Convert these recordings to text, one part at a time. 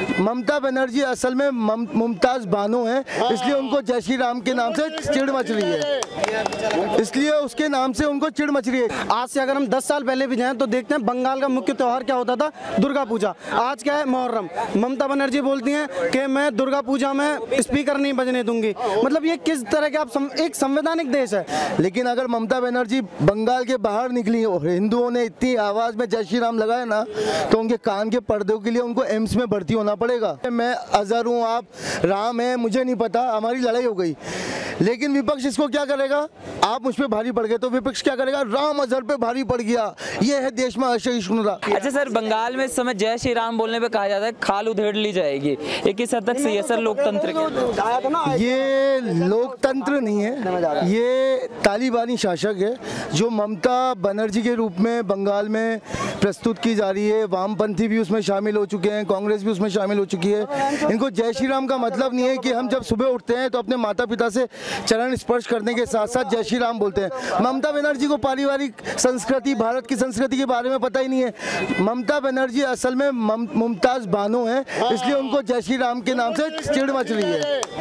ममता बनर्जी असल में मुमताज बानो है, इसलिए उनको जय श्री राम के नाम से चिढ़ मच रही है, इसलिए उसके नाम से उनको चिढ़ मच रही है। आज से अगर हम 10 साल पहले भी जाएं तो देखते हैं बंगाल का मुख्य त्यौहार क्या होता था, दुर्गा पूजा। आज क्या है, मुहर्रम। ममता बनर्जी बोलती हैं कि मैं दुर्गा पूजा में स्पीकर नहीं बजने दूंगी। मतलब ये किस तरह के एक संवैधानिक देश है। लेकिन अगर ममता बनर्जी बंगाल के बाहर निकली और हिंदुओं ने इतनी आवाज में जय श्री राम लगाया ना, तो उनके कान के पर्दों के लिए उनको एम्स में भर्ती होना पड़ेगा। मैं अजहर हूँ, आप राम है, मुझे नहीं पता, हमारी लड़ाई हो गई। लेकिन विपक्ष इसको क्या करेगा, आप मुझ पे भारी पड़ गए तो विपक्ष क्या करेगा, राम अजहर पे भारी पड़ गया। ये है देश में असहिष्णुता। अच्छा सर, बंगाल में इस समय जय श्री राम बोलने पे कहा जाता है खाल उधेड़ ली जाएगी, ये किस हद तक सही है सर लोकतंत्र के? ये लोकतंत्र नहीं है, ये तालिबानी शासक है जो ममता बनर्जी के रूप में बंगाल में प्रस्तुत की जा रही है। वामपंथी भी उसमें शामिल हो चुके हैं, कांग्रेस भी उसमें शामिल हो चुकी है। इनको जय श्री राम का मतलब नहीं है कि हम जब सुबह उठते हैं तो अपने माता पिता से चरण स्पर्श करने के साथ साथ जय श्री राम बोलते हैं। ममता बनर्जी को पारिवारिक संस्कृति, भारत की संस्कृति के बारे में पता ही नहीं है। ममता बनर्जी असल में मुमताज बानो है, इसलिए उनको जय श्री राम के नाम से चिढ़ मच रही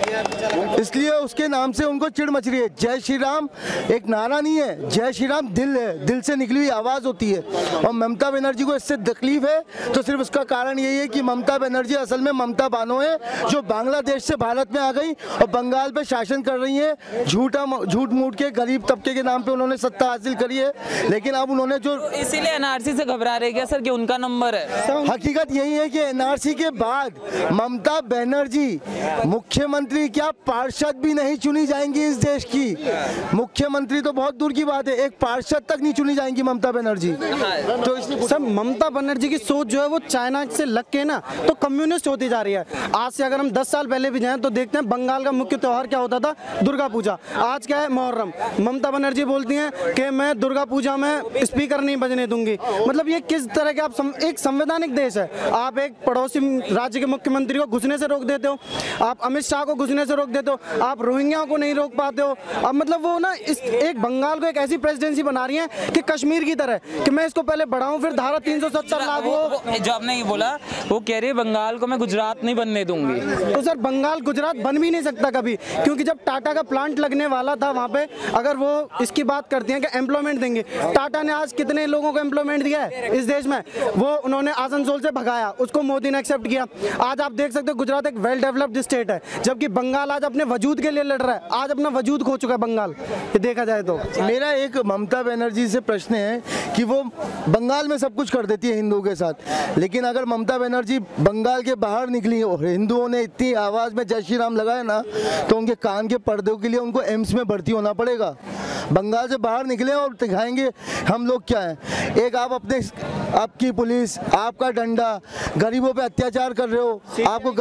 है, इसलिए उसके नाम से उनको चिढ़ मच रही है। जय श्री राम एक नारा नहीं है, जय श्री राम दिल है, दिल से निकली हुई आवाज होती है। और ममता बनर्जी को इससे तकलीफ है तो सिर्फ उसका कारण यही है कि ममता बनर्जी असल में ममता बानो है जो बांग्लादेश से भारत में आ गई और बंगाल पे शासन कर रही है। झूठ मूठ के गरीब तबके के नाम पे उन्होंने सत्ता हासिल करी है, लेकिन अब उन्होंने जो इसीलिए एनआरसी से घबरा रहे क्या सर कि उनका नंबर है? हकीकत यही है कि एनआरसी के बाद ममता बनर्जी मुख्यमंत्री क्या पार्षद भी नहीं चुनी जाएंगी इस देश की। मुख्यमंत्री तो बहुत दूर की बात है, एक पार्षद तक नहीं चुनी जाएंगी ममता बनर्जी। तो इसलिए सर ममता बनर्जी की सोच जो है वो चाइना से लग के ना तो कम्युनिस्ट होती जा रही है। आज से अगर हम 10 साल पहले भी जाएं तो देखते हैं बंगाल का मुख्य त्यौहार क्या होता था, दुर्गा पूजा। आज क्या है, मुहर्रम। ममता बनर्जी बोलती हैं कि मैं दुर्गा पूजा में स्पीकर नहीं बजने दूंगी। मतलब ये किस तरह के एक संवैधानिक देश है। आप एक पड़ोसी राज्य के मुख्यमंत्री को घुसने से रोक देते हो, आप अमित शाह को घुसने से रोक देते हो, आप रोहिंग्या को नहीं रोक पाते हो। अब मतलब वो ना इस एक बंगाल को एक ऐसी प्रेसिडेंसी बना रही है कि कश्मीर की तरह कि मैं इसको पहले बढ़ाऊं फिर धारा 370 लागू हो। जो आपने ये बोला, वो कह रही है बंगाल को मैं गुजरात नहीं बनने दूंगी। तो सर बंगाल गुजरात बन भी नहीं सकता कभी, क्योंकि जब टाटा का प्लांट लगने वाला था वहाँ पे, अगर वो इसकी बात करती हैं कि एम्प्लॉयमेंट देंगे, टाटा ने आज कितने लोगों को एम्प्लॉयमेंट दिया है इस देश में? वो उन्होंने आसनसोल से भगाया, उसको मोदी ने एक्सेप्ट किया। आज आप देख सकते हो गुजरात एक वेल डेवलप्ड स्टेट है, जबकि बंगाल आज अपने वजूद के लिए लड़ रहा है। आज अपना वजूद खो चुका है बंगाल, ये देखा जाए तो। मेरा एक ममता बनर्जी से प्रश्न है कि वो बंगाल में सब कुछ कर देती है हिंदुओं के साथ, लेकिन अगर ममता बनर्जी बंगाल के बाहर निकली और हिंदुओं ने इतनी आवाज में जय श्री राम लगाया ना, तो उनके कान के पर्दों के लिए उनको एम्स में भर्ती होना पड़ेगा। बंगाल से बाहर निकले और दिखाएंगे हम लोग क्या हैं। एक आप अपने आपकी पुलिस, आपका डंडा, गरीबों पे अत्याचार कर रहे हो,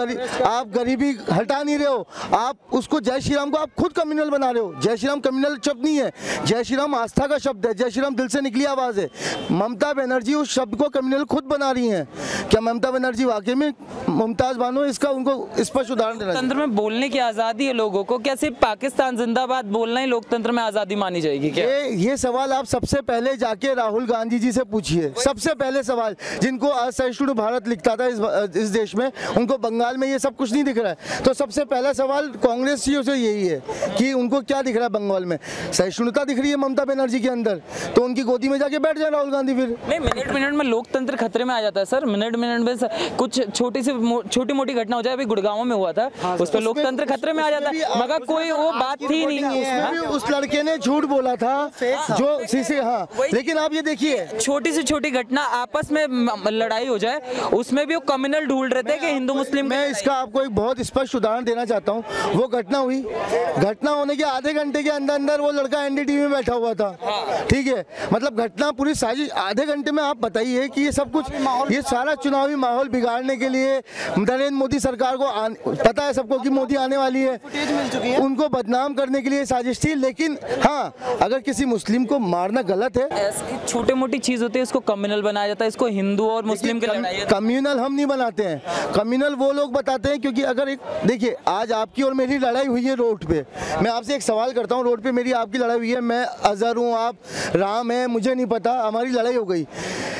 आप गरीबी हटा नहीं रहे हो, आप उसको जय श्री राम को आप खुद कम्युनल बना रहे हो। जय श्री राम कम्युनल शब्द नहीं है, जय श्री राम आस्था का शब्द है, जय श्री राम दिल से निकली आवाज है। ममता बनर्जी उस शब्द को कम्युनल खुद बना रही हैं। क्या ममता बनर्जी वाकई में मुमताज बानो? इसका उनको स्पष्ट उदाहरण देना। लोकतंत्र में बोलने की आजादी है लोगों को, क्या सिर्फ पाकिस्तान जिंदाबाद बोलना ही लोकतंत्र में आजादी मानी जाएगी क्या? ये सवाल आप सबसे पहले जाके राहुल गांधी जी से पूछिए। सबसे पहले सवाल, जिनको असहिष्णु भारत लिखता था इस देश में, उनको बंगाल में ये सब कुछ नहीं दिख रहा है। तो सबसे पहला सवाल कांग्रेसियों से यही है कि उनको क्या दिख रहा है बंगाल में? सहिष्णुता दिख रही है ममता बनर्जी के अंदर, तो उनकी गोदी में जाके बैठ जाए राहुल गांधी। फिर नहीं, मिनट में लोकतंत्र खतरे में आ जाता है सर। मिनट में कुछ छोटी मोटी घटना हो जाए, अभी गुड़गांव में हुआ था, उस पर लोकतंत्र खतरे में आ जाता है, मगर कोई वो बात थी नहीं। उस लड़के ने झूठ बोला था जो सीसी। हाँ, लेकिन आप ये देखिए, छोटी से छोटी घटना आपस में लड़ाई हो जाए, उसमें भी वो कम्युनल ढूंढ रहे थे कि हिंदू मुस्लिम। मैं इसका आपको एक बहुत स्पष्ट उदाहरण देना चाहता हूँ। वो घटना हुई, घटना होने के आधे घंटे के अंदर अंदर वो लड़का एनडीटीवी में बैठा हुआ था। ठीक है, मतलब घटना पूरी साजिश आधे घंटे में। आप बताइए कि ये सब कुछ, ये सारा चुनावी माहौल बिगाड़ने के लिए नरेंद्र मोदी सरकार को पता है सबको कि मोदी आने वाली है, उनको बदनाम करने के लिए साजिश थी। लेकिन हाँ, अगर किसी मुस्लिम को मारना गलत है, छोटी मोटी चीज होती है, इसको कम्युनल बनाया जाता है, इसको हिंदू और मुस्लिम की लड़ाई। कम्युनल हम नहीं बनाते हैं, कम्युनल वो लोग बताते हैं। क्योंकि अगर एक देखिए, आज आपकी और मेरी लड़ाई हुई है रोड पे, मैं आपसे एक सवाल करता हूँ, रोड पे मेरी आपकी लड़ाई हुई है, मैं अजहर हूँ, आप राम है, मुझे नहीं पता, हमारी लड़ाई हो गई।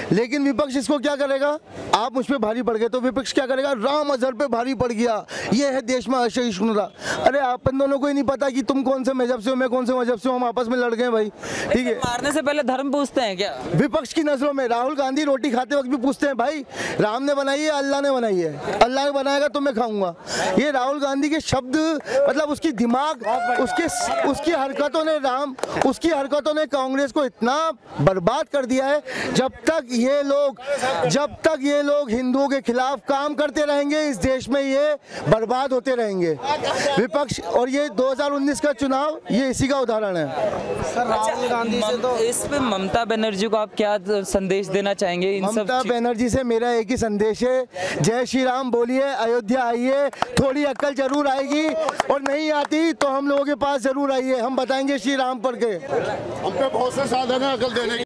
लेकिन विपक्ष इसको क्या करेगा, आप मुझ पे भारी पड़ गए तो विपक्ष क्या करेगा, राम अजहर पे भारी पड़ गया, ये है देश में असहिष्णुता। अरे अपन दोनों को ही नहीं पता कि तुम कौन से मजहब से हो, मैं कौन से मजहब से हूँ, हम आपस में लड़ गए भाई, ठीक है। मारने से पहले धर्म पूछते हैं क्या विपक्ष की नजरों में? राहुल गांधी रोटी खाते वक्त भी पूछते हैं भाई राम ने बनाई है अल्लाह ने बनाई है, अल्लाह ने बनाएगा तो मैं खाऊंगा। ये राहुल गांधी के शब्द, मतलब उसकी दिमाग, उसकी हरकतों ने कांग्रेस को इतना बर्बाद कर दिया है। जब तक ये लोग हिंदुओं के खिलाफ काम करते रहेंगे इस देश में ये बर्बाद होते रहेंगे विपक्ष। और ये 2019 का चुनाव ये इसी का उदाहरण है। सर राहुल गांधी से तो इस पे ममता बनर्जी को आप क्या संदेश देना चाहेंगे? इन सब ममता बनर्जी से मेरा एक ही संदेश है, जय श्री राम बोलिए, अयोध्या आइए, थोड़ी अक्ल जरूर आएगी और नहीं आती तो हम लोगों के पास जरूर आइए, हम बताएंगे श्री राम पर के। हम पे बहुत से साधन है अकल देने के।